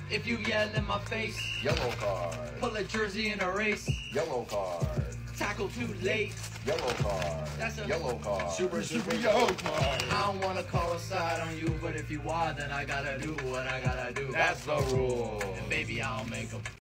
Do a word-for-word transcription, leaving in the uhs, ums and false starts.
If you yell in my face, Yellow card. pull a jersey in a race, Yellow card. tackle too late. Yellow card. That's a Yellow card. Super, super yellow card. I don't wanna call a side on you, but if you are, then I gotta do what I gotta do. That's the rule. And baby, I'll make a